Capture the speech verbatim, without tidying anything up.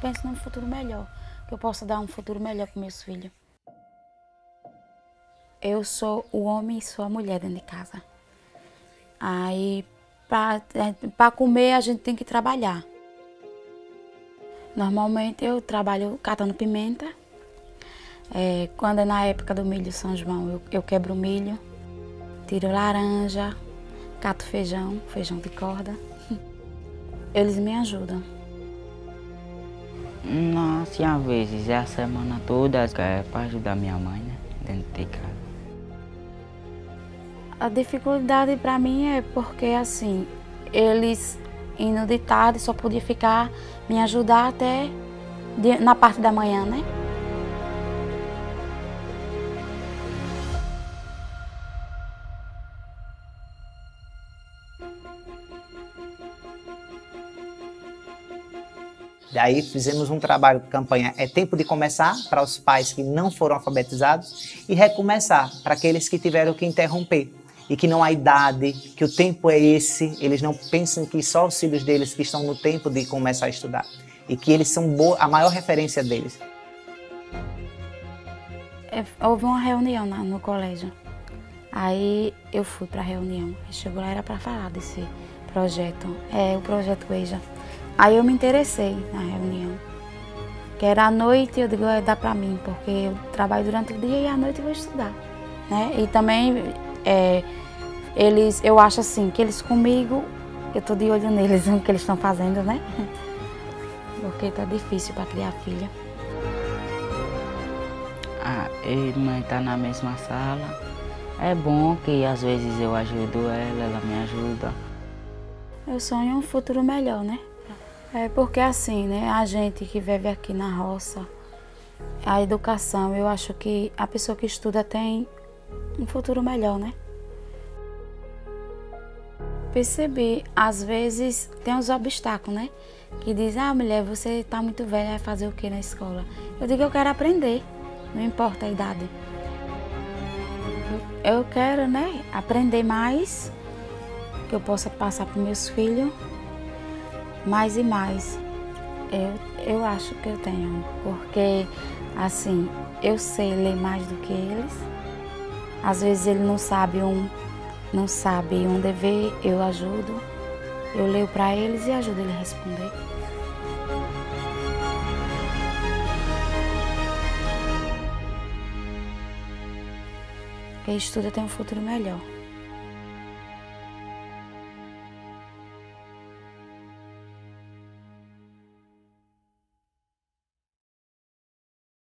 penso num futuro melhor, que eu possa dar um futuro melhor para meus filhos. Eu sou o homem e sou a mulher dentro de casa. Aí, para comer, a gente tem que trabalhar. Normalmente eu trabalho catando pimenta. É, quando é na época do milho São João, eu, eu quebro o milho, tiro laranja, cato feijão, feijão de corda. Eles me ajudam. Não, assim, às vezes, é a semana toda, é para ajudar minha mãe, né, dentro de casa. A dificuldade para mim é porque, assim, eles indo de tarde só podia ficar, me ajudar até de, na parte da manhã, né? Daí fizemos um trabalho, campanha É Tempo de Começar, para os pais que não foram alfabetizados, e Recomeçar, para aqueles que tiveram que interromper, e que não há idade, que o tempo é esse, eles não pensam que só os filhos deles que estão no tempo de começar a estudar, e que eles são a maior referência deles. É, houve uma reunião na, no colégio, aí eu fui para a reunião, chegou lá, era para falar desse projeto, é o projeto EJA. Aí eu me interessei na reunião, que era à noite, eu digo, dá para mim, porque eu trabalho durante o dia e à noite eu vou estudar, né? E também, é, eles, eu acho assim, que eles comigo, eu tô de olho neles, no que eles estão fazendo, né? Porque tá difícil para criar filha. Ah, eu e mãe tá na mesma sala. É bom que às vezes eu ajudo ela, ela me ajuda. Eu sonho um futuro melhor, né? É porque assim, né, a gente que vive aqui na roça, a educação, eu acho que a pessoa que estuda tem um futuro melhor, né? Percebi, às vezes tem uns obstáculos, né? Que diz, ah, mulher, você tá muito velha, vai fazer o que na escola? Eu digo, eu quero aprender, não importa a idade. Eu, eu quero, né, aprender mais, que eu possa passar para meus filhos. Mais e mais, eu, eu acho que eu tenho, porque assim, eu sei ler mais do que eles. Às vezes ele não sabe um, não sabe um dever, eu ajudo, eu leio para eles e ajudo ele a responder. Quem estuda tem um futuro melhor.